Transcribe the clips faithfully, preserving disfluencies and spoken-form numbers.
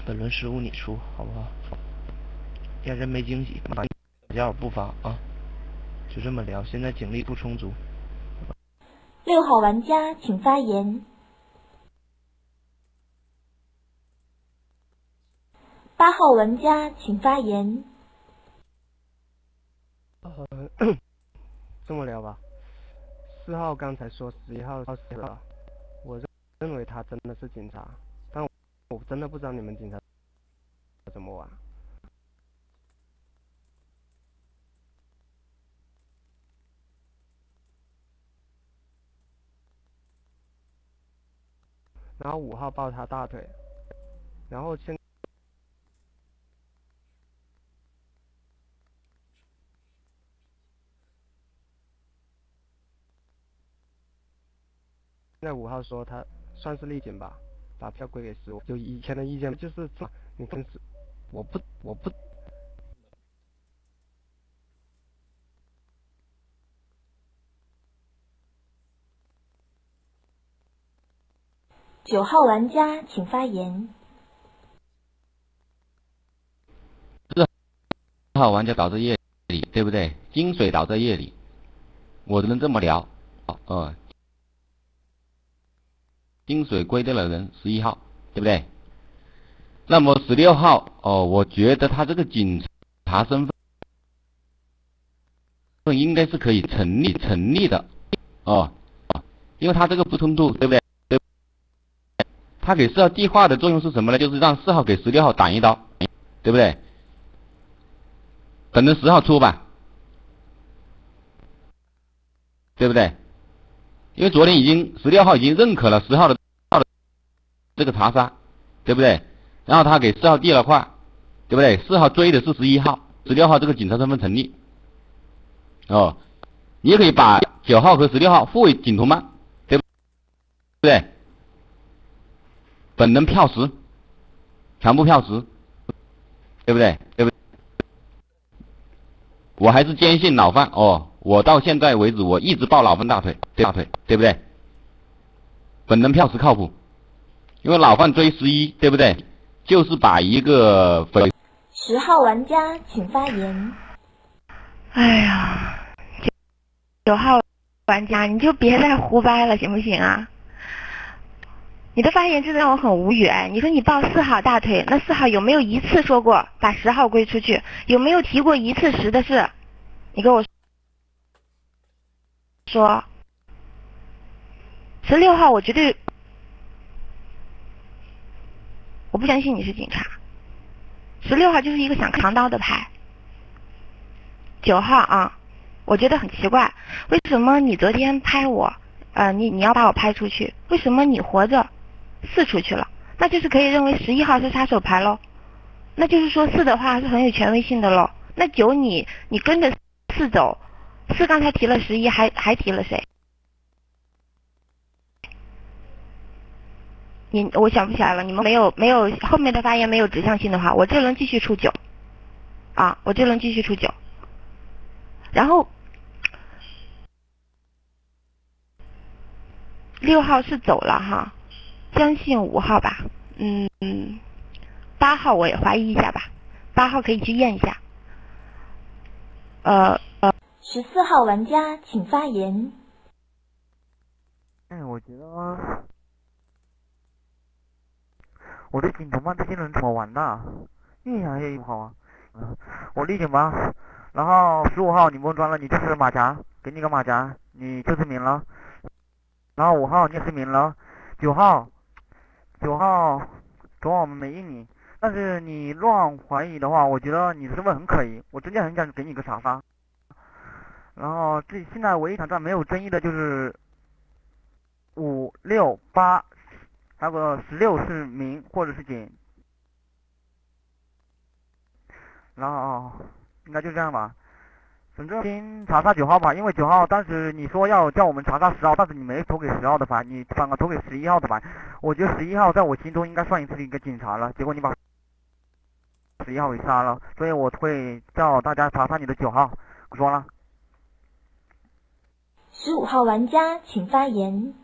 本轮失误你出，好不好？家人没惊喜，打叫不发啊，就这么聊。现在警力不充足。 六号玩家请发言。八号玩家请发言。 呃，这么聊吧。四号刚才说十一号死了，我认为他真的是警察，但我我真的不知道你们警察怎么玩。然后五号抱他大腿，然后现在五号说他算是逆警吧，把票归给十五。就以前的意见就是你跟是，我不我不。 九号玩家请发言。 四号玩家倒在夜里，对不对？金水倒在夜里，我只能这么聊。哦，金水归队的人十一号，对不对？那么十六号哦，我觉得他这个警察身份应该是可以成立成立的哦，因为他这个不冲突，对不对？对，他给四号递话的作用是什么呢？就是让四号给十六号挡一刀，对不对？等着十号出吧，对不对？因为昨天已经十六号已经认可了十号的这个查杀，对不对？然后他给四号递了话，对不对？四号追的是十一号，十六号这个警察身份成立。哦，你也可以把九号和十六号互为警同伴，对不对？本人票十，全部票十，对不对？对不对？我还是坚信老范哦，我到现在为止我一直抱老范大腿，大腿，对不对？本人票十靠谱，因为老范追十一，对不对？就是把一个匪。 十号玩家请发言。 哎呀，九号玩家，你就别再胡掰了，行不行啊？你的发言真的让我很无语哎！你说你抱四号大腿，那四号有没有一次说过把十号归出去？有没有提过一次十的事？你跟我说。十六号我绝对，我不相信你是警察。十六号就是一个想扛刀的牌。九号啊，我觉得很奇怪，为什么你昨天拍我，呃，你你要把我拍出去，为什么你活着四出去了？那就是可以认为十一号是杀手牌喽，那就是说四的话是很有权威性的喽。那九你你跟着四走，四刚才提了十一，还还提了谁？你我想不起来了，你们没有没有后面的发言没有指向性的话，我这轮继续出九，啊，我这轮继续出九。然后六号是走了哈，相信五号吧，嗯嗯，八号我也怀疑一下吧，八号可以去验一下。呃呃， 十四号玩家请发言。 哎，我觉得我对警同伴这些人怎么玩的？越想越不好啊！嗯，我立警吧。然后十五号你不用装了，你就是马甲，给你个马甲，你就失明了。然后五号你也失明了。九号，九号，昨晚我们没应你，但是你乱怀疑的话，我觉得你的身份很可疑，我真的很想给你个查杀。然后这现在唯一挑战没有争议的就是五六八。还有个十六是明或者是警，然后应该就这样吧。反正先查杀九号吧，因为九号当时你说要叫我们查杀十号，但是你没投给十号的牌，你反而投给十一号的牌。我觉得十一号在我心中应该算一次一个警察了，结果你把十一号给杀了，所以我会叫大家查杀你的九号。我说了。 十五号玩家请发言。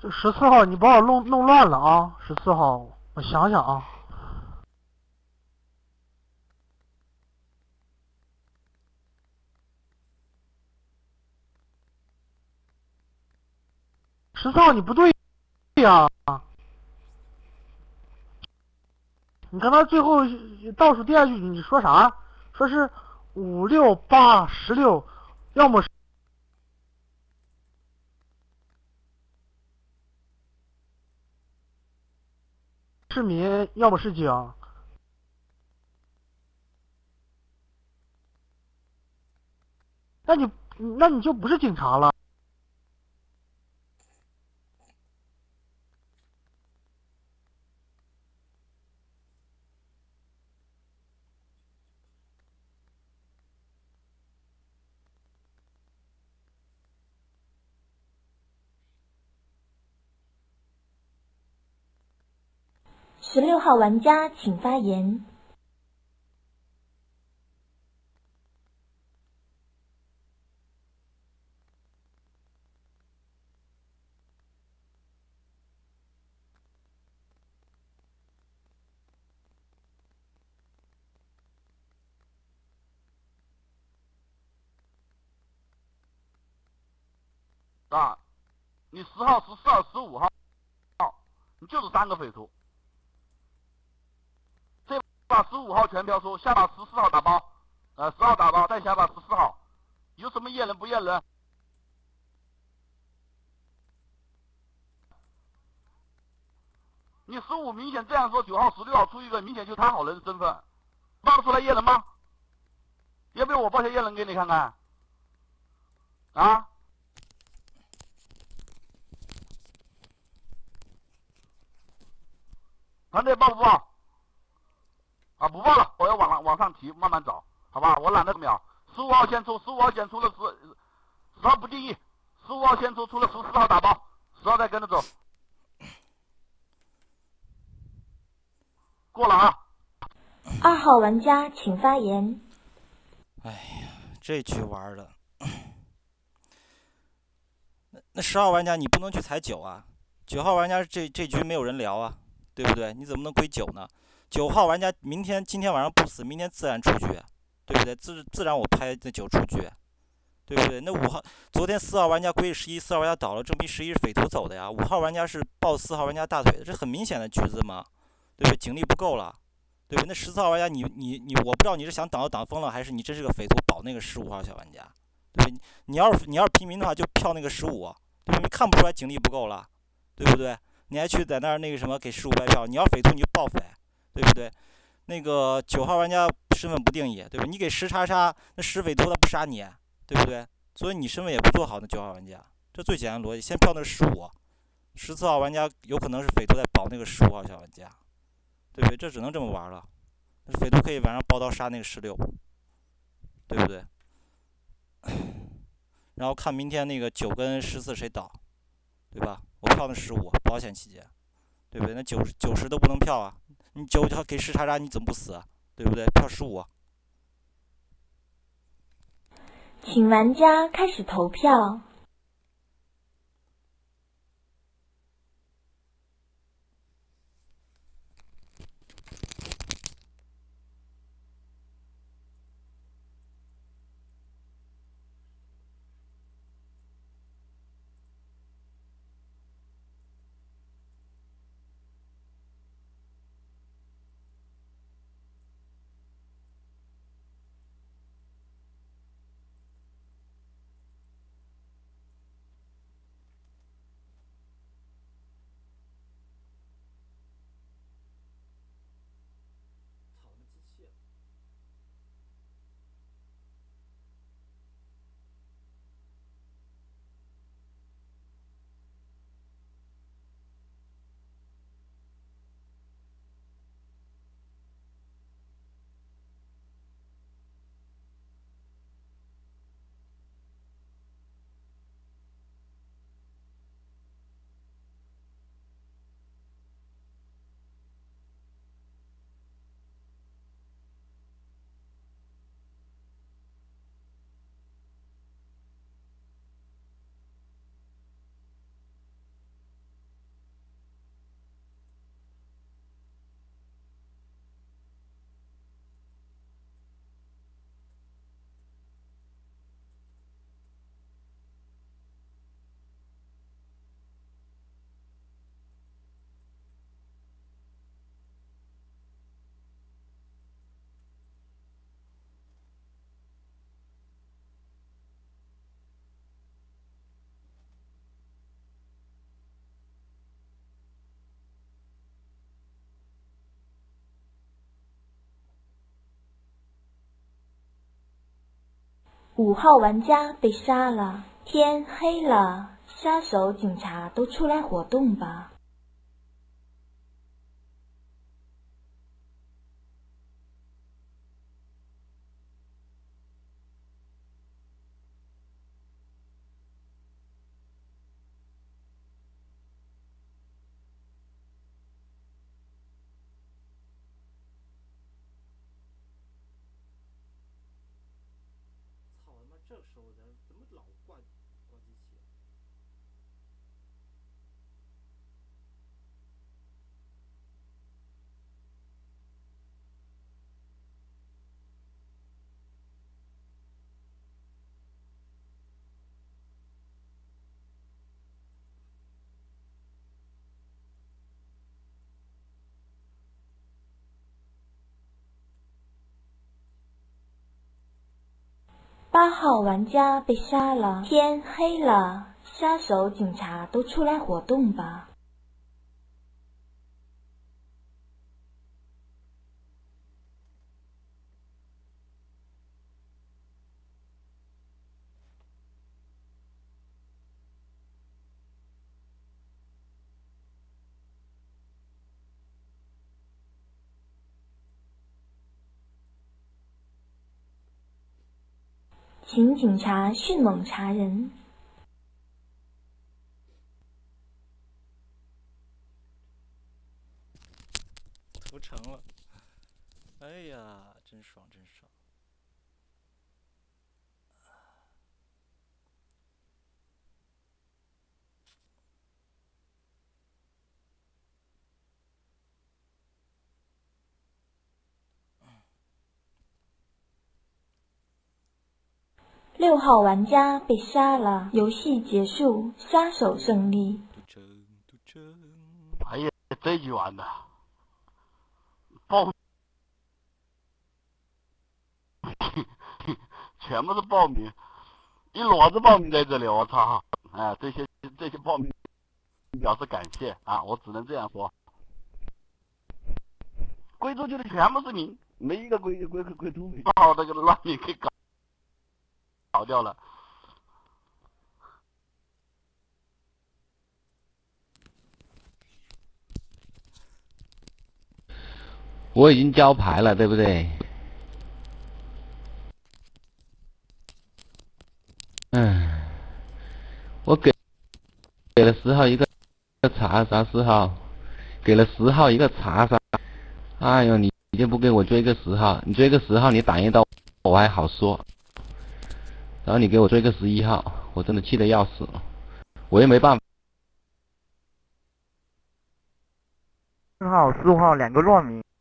这十四号你把我弄弄乱了啊！十四号，我想想啊。十四号你不对呀、啊！你刚才最后倒数第二句你说啥？说是五六八十六，要么是市民，要么是警。那你那你就不是警察了。 十六号玩家请发言。 啊，你十号、十四号、十五号，你就是三个匪徒。这把十五号全票出，下把十四号打包，呃，十号打包，再下把十四号，有什么验人不验人？你十五明显这样说，九号、十六号出一个，明显就他好人身份，报得出来验人吗？要不要我报下验人给你看看？啊？团队报不报？啊，不报了，我要往上往上提，慢慢找，好吧？我懒得秒。十五号先出，十五号先出了十，十号不定义，十五号先出，出了十四号打包，十号再跟着走。过了啊。 二号玩家请发言。 哎呀，这局玩的，那那十号玩家你不能去踩九啊，九号玩家这这局没有人聊啊，对不对？你怎么能归九呢？九号玩家明天今天晚上不死，明天自然出局，对不对？自自然我拍那九出局，对不对？那五号昨天四号玩家归十一，四号玩家倒了，证明十一是匪徒走的呀。五号玩家是抱四号玩家大腿的，这很明显的局子嘛，对不对？警力不够了。对吧？那十四号玩家你，你你你，我不知道你是想挡就挡疯了，还是你真是个匪徒保那个十五号小玩家，对吧？你要是你要是平民的话，就票那个十五，对吧？你看不出来警力不够了，对不对？你还去在那儿那个什么给十五白票，你要匪徒你就报匪，对不对？那个九号玩家身份不定义，对吧？你给十叉叉，那十匪徒他不杀你，对不对？所以你身份也不做好，那九号玩家，这最简单的逻辑，先票那个十五，十四号玩家有可能是匪徒在保那个十五号小玩家。对不对？这只能这么玩了。匪徒可以晚上抱刀杀那个十六，对不对？然后看明天那个九跟十四谁倒，对吧？我票那十五，保险起见，对不对？那九九十都不能票啊！你九条给十叉叉，你怎么不死啊？对不对？票十五。 请玩家开始投票。 五号玩家被杀了，天黑了，杀手、警察都出来活动吧。 操他妈，这时候咱怎么老挂挂机器？ 八号玩家被杀了，天黑了，杀手、警察都出来活动吧。请警察迅猛查人。 图成了，哎呀，真爽真爽。 六号玩家被杀了，游戏结束，杀手胜利。 哎呀，这局玩的爆，全部是报名，一摞子报名在这里，我操！哎，这些这些报名表示感谢啊，我只能这样说。归出去的全部是名，没一个归归归出名，把我这个乱名给搞搞掉了。 我已经交牌了，对不对？嗯，我给给了十号一个查杀，十号给了十号一个查杀。哎呦，你你就不给我追个十号？你追个十号，你打一刀我还好说。然后你给我追个十一号，我真的气得要死，我也没办法。 四号、十五号两个乱名。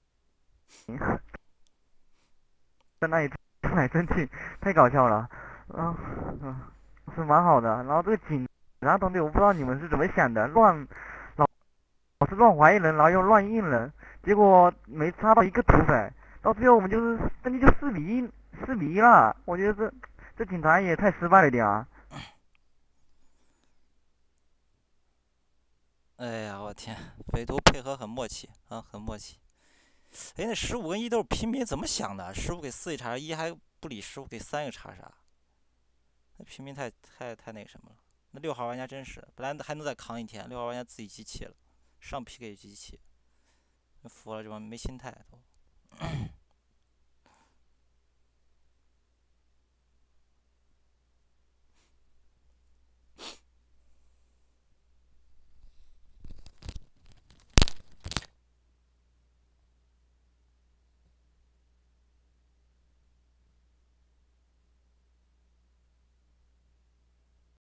在那里争来争去，太搞笑了。嗯嗯，是蛮好的。然后这个警察团队，我不知道你们是怎么想的，乱老老是乱怀疑人，然后又乱印人，结果没插到一个土匪，到最后我们就是真的就四比一，四比一了。我觉得这这警察也太失败了点啊。 哎呀，我天，匪徒配合很默契啊，很默契。哎，那十五跟一都是平民，怎么想的？十五给四个查杀，一还不理十五给三个查杀，那平民太太太那什么了。那六号玩家真是，本来还能再扛一天，六号玩家自己集气了，上 P K 集气，服了这帮没心态都。